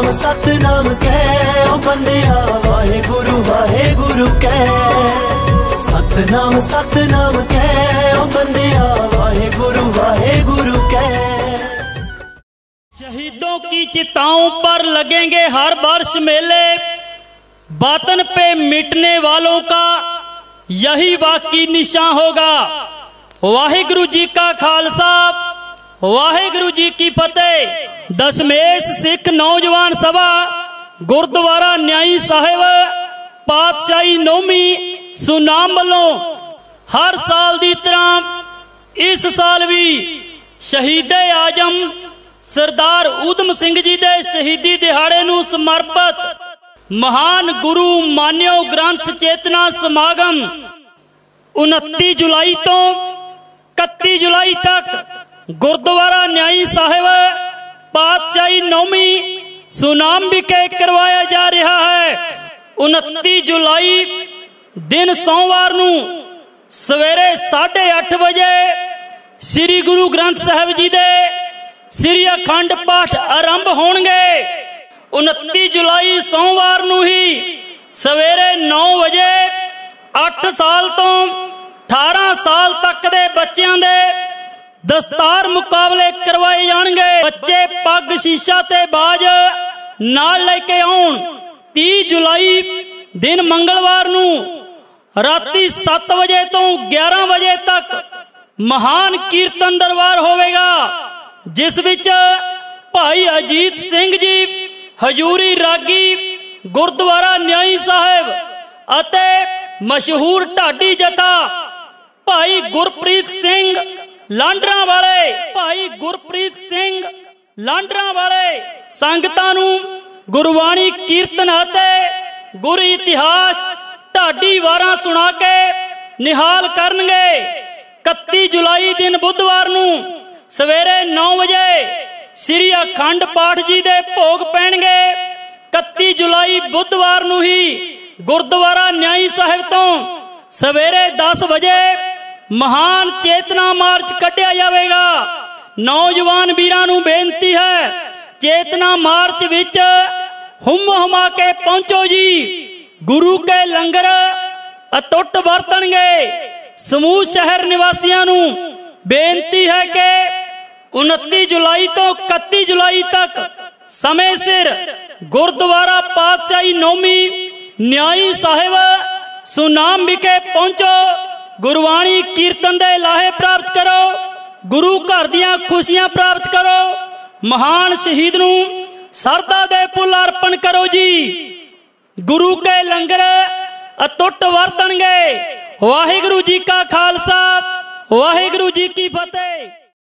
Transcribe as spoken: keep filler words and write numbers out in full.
सतनाम सतनाम कह ओ बंदिया वाहे गुरु वाहे गुरु कह। सतनाम सतनाम कह ओ बंदिया वाहे गुरु वाहे गुरु कह। शहीदों की चिताओं पर लगेंगे हर वर्ष मेले, बातन पे मिटने वालों का यही बाकी निशान होगा। वाहिगुरु जी का खालसा वाहिगुरु जी की फतेह। दशमेश सिख नौजवान सभा गुरुद्वारा न्याई साहिब पातशाही नौवीं सुनाम वालों हर साल की तरह इस साल भी शहीदे आजम सरदार उधम सिंह जी दे शहीदी दिहाड़े नूं समर्पित महान गुरु मान्यो ग्रंथ चेतना समागम उनतीस जुलाई तो इकतीस जुलाई तक गुरुद्वारा न्याई साहिब पातशाही नौवीं सुनाम विखे करवाया जा रहा है। उनतीस जुलाई दिन सोमवार नूं सवेरे साढ़े अठ बजे श्री गुरु ग्रंथ साहिब जी दे श्री अखंड पाठ आरंभ होणगे। उनतीस जुलाई सोमवार नूं ही सवेरे नौ बजे अठ साल तो अठारह साल तक दे बच्चों दे दस्तार मुकाबले करवाए जाणगे। बच्चे पग शीशा ते बाज नाल लेके आउण। तीस जुलाई दिन मंगलवार नूं राती सत्त बजे तो ग्यारह बजे तक महान कीर्तन दरबार होवेगा, जिस विच भाई अजीत सिंह जी हजूरी रागी गुरुद्वारा न्याई साहिब अते मशहूर ढाडी जथा भाई गुरप्रीत सिंह लांडरा वाले भाई गुरप्रीत सिंह लांडरा वाले संगतां नूं गुरबाणी कीर्तन अते गुर इतिहास ढाडी वारां सुना के निहाल करनगे। इकतीस जुलाई दिन बुधवार नूं सवेरे नौ बजे श्री अखंड पाठ जी दे भोग पैणगे। इकतीस जुलाई बुधवार नूं ही गुरुद्वारा न्याई साहिब तो सवेरे दस बजे महान चेतना मार्च कढ़िया जाएगा। नौजवान वीरां नूं बेनती है, चेतना मार्च विच हुम हुमा के पहुंचो जी। गुरु के लंगर अटुट वरतणगे। समूह शहर निवासियों नूं बेनती है कि उनतीस जुलाई तो इकतीस जुलाई तक समय सिर गुरुद्वारा पातशाही नौवीं न्याई साहिब सुनाम विखे पहुंचो। गुरबाणी कीर्तन दे लाहे प्राप्त करो, गुरु घर दियां खुशियां प्राप्त करो, महान शहीद नूं सरदा दे फुल अर्पण करो जी। गुरु के लंगर अटुट वरतणगे। वाहिगुरु जी का खालसा वाहिगुरु जी की फतेह।